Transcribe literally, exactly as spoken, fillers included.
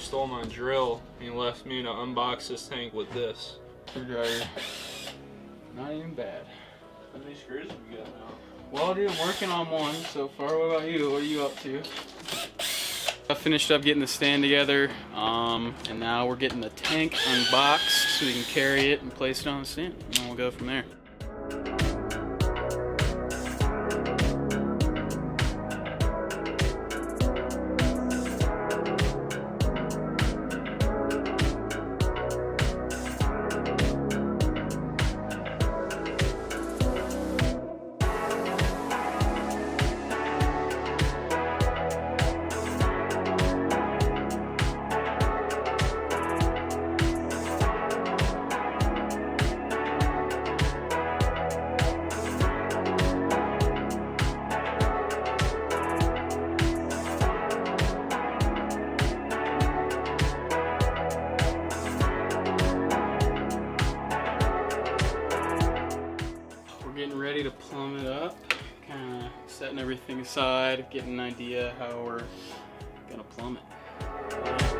stole my drill and he left me to unbox this tank with this. Screwdriver. Not even bad. How many screws have you got now? Well, dude, I'm working on one so far. What about you? What are you up to? I finished up getting the stand together, um, and now we're getting the tank unboxed so we can carry it and place it on the stand, and then we'll go from there. Getting ready to plumb it up, kind of setting everything aside, getting an idea how we're gonna plumb it.